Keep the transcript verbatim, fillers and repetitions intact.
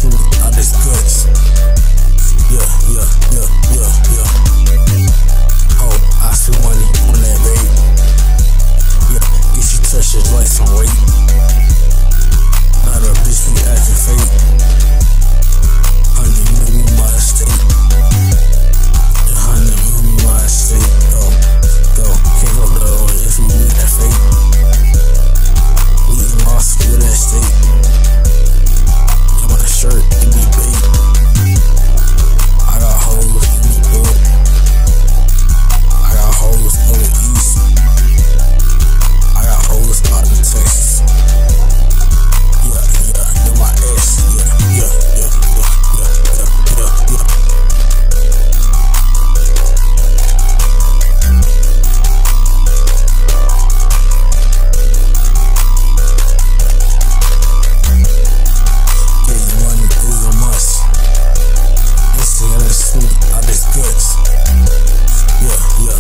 smooth out this guts. Yeah, yeah, yeah, yeah, yeah. Oh, I spend money on that babe. Yeah, get you touch it like some weight. Not a bitch be acting fake. Honey, move my estate. Yeah, honey, move my estate. Go, go, can't go down if you need that fake. We lost with that state. Yeah, my shirt, it be bait. I got hoes in the board. I got hoes on the east. I got hoes out in Texas. Yeah, yeah, they're my ex. Yeah, yeah, yeah, yeah, yeah, yeah, yeah, yeah. Getting money is a must. This thing is smooth out this guts. Yeah, yeah.